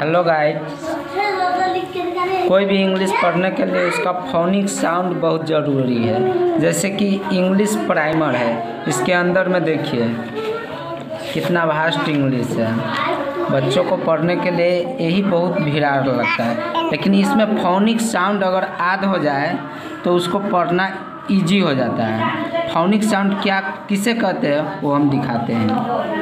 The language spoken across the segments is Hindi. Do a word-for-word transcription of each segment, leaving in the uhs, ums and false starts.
हेलो गाइस, कोई भी इंग्लिश पढ़ने के लिए उसका फोनिक साउंड बहुत ज़रूरी है। जैसे कि इंग्लिश प्राइमर है, इसके अंदर में देखिए कितना वास्ट इंग्लिश है। बच्चों को पढ़ने के लिए यही बहुत भिड़ाड़ लगता है, लेकिन इसमें फोनिक साउंड अगर याद हो जाए तो उसको पढ़ना इजी हो जाता है। फोनिक साउंड क्या किसे कहते हैं वो हम दिखाते हैं।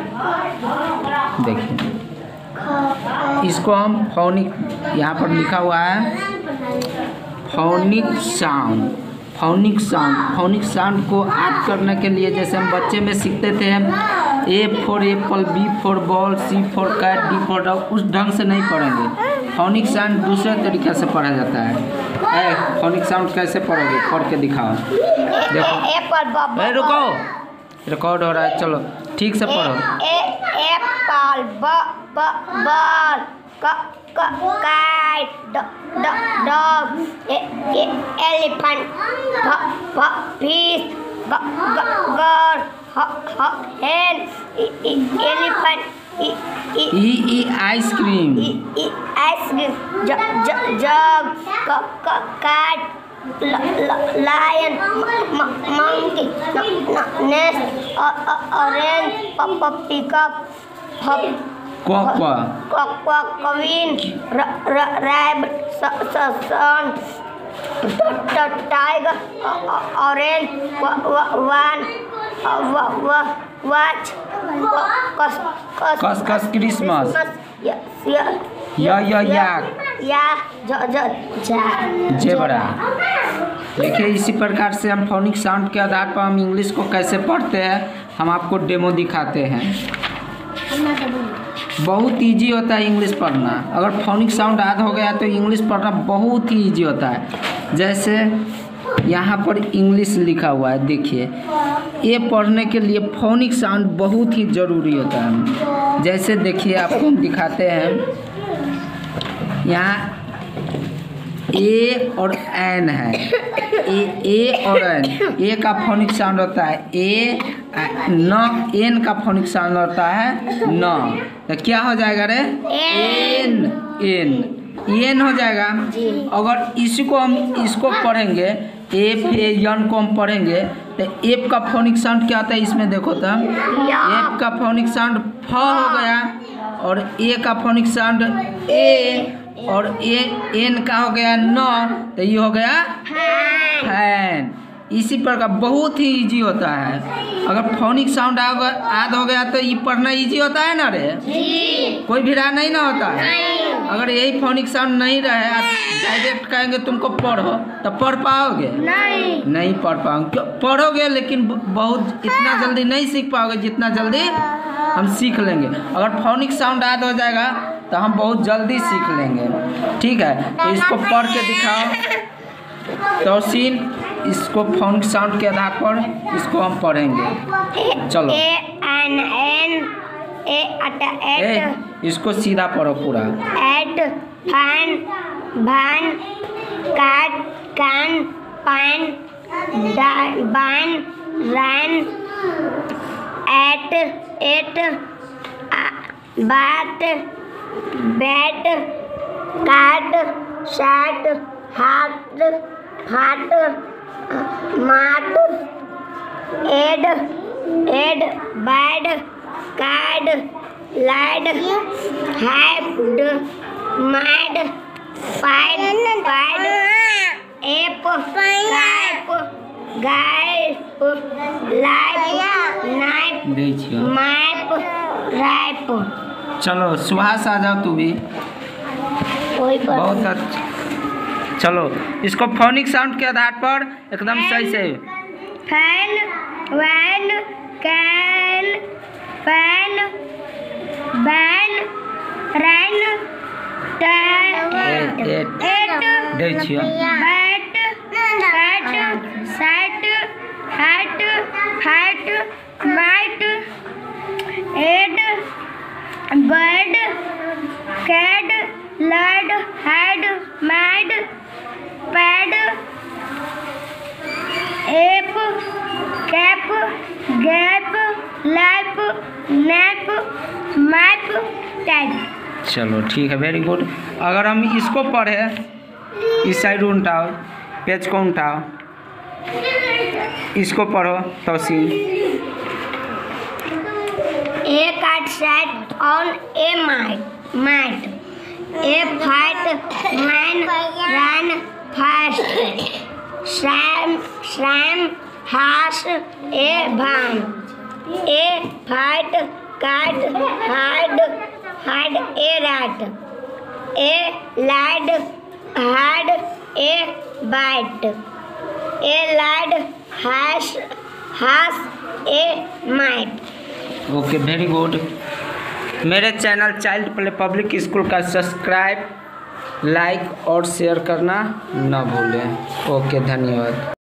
देखिए, इसको हम फोनिक, यहाँ पर लिखा हुआ है phonic sound. Phonic sound phonic sound को याद करने के लिए जैसे हम बच्चे में सीखते थे, A for apple, B for ball, C for cat, D for dog, उस ढंग से नहीं पढ़ेंगे। फोनिक साउंड दूसरे तरीके से पढ़ा जाता है। ए, फोनिक साउंड कैसे पढ़ोगे? पढ़ के दिखाओ। देखो, ए, रुको, रिकॉर्ड हो रहा है, चलो ठीक से पढ़ो। एप्पल, ब ब बॉल, क क कैट, ड ड डॉग, ए ए एलिफेंट, फ फ फिश, ग ग गर्ल, ह ह हेन, इ एलिफेंट, इ इ ई आइसक्रीम, इ इ आइसक्रीम, ज ज जग, क क cat, lion, monkey, nest, orange, peacock, queen, rabbit, sun, tiger, orange, van, watch, कस कस क्रिसमस, या या या जेबरा। देखिए, इसी प्रकार से हम फोनिक साउंड के आधार पर हम इंग्लिश को कैसे पढ़ते हैं हम आपको डेमो दिखाते हैं। बहुत इजी होता है इंग्लिश पढ़ना। अगर फोनिक साउंड याद हो गया तो इंग्लिश पढ़ना बहुत ही इजी होता है। जैसे यहाँ पर इंग्लिश लिखा हुआ है, देखिए, ये पढ़ने के लिए फोनिक साउंड बहुत ही ज़रूरी होता है। जैसे देखिए, आपको हम दिखाते हैं, यहाँ ए और एन है, ए ए और एन। ए का फोनिक साउंड होता है ए, न। एन का फोनिक साउंड होता है न। तो क्या हो जाएगा रे? एन एन एन हो जाएगा। अगर इसको हम इसको पढ़ेंगे, एफ ए एन को हम पढ़ेंगे तो एफ का फोनिक साउंड क्या आता है इसमें देखो तो, एफ का फोनिक साउंड फ हो गया, और ए का फोनिक साउंड ए, और ए एन का हो गया न, तो ये हो गया फैन। इसी प्रकार बहुत ही इजी होता है। अगर फोनिक साउंड याद हो गया तो ये पढ़ना इजी होता है ना रे? कोई भिड़ा नहीं ना होता है। अगर यही फोनिक साउंड नहीं रहे, डायरेक्ट कहेंगे तुमको पढ़ो तो पढ़ पाओगे? नहीं नहीं पढ़ पाओगे। पढ़ोगे लेकिन बहुत इतना जल्दी नहीं सीख पाओगे जितना जल्दी हम सीख लेंगे। अगर फोनिक साउंड याद हो जाएगा तो हम बहुत जल्दी सीख लेंगे। ठीक है, तो इसको पढ़ के दिखाओ। तौसीन, इसको फोनिक साउंड के आधार पर इसको हम पढ़ेंगे। चलो, ए एन एन, ए अट एट, इसको सीधा पढ़ो पूरा। At, fan, van, cat, can, pan, ban, ran, at, at, bat, bat, cat, sat, hat, hat, mat, ad, ad, bad, cad, lad, had, mad, pad, pad, ap, cap, gap, lap, nap, map, rap. चलो सुहास, आ जाओ तू भी। बहुत अच्छा। चलो, इसको फोनिक साउंड के आधार पर एकदम सही से। Fan, van, can, pan, ban, ran, tat, at, bat, cat, sat, hat, hat, mat, ad, bad, cad, lad, had, mad, pad, ap, cap, gap, lap, nap, map, tag. चलो ठीक है, वेरी गुड। अगर हम इसको पढ़े, इस साइड उल्टाओ, पेज को उल्टाओ, इसको पढ़ो Tauseen. A cat sat on a mat. mat. A fat man ran fast. Sam Sam has a van. A fat cat had had a rat. A lad had a bat. A lad has has a mat. Okay, very good. मेरे channel child play public school का सब्सक्राइब, लाइक और शेयर करना ना भूलें। ओके, धन्यवाद।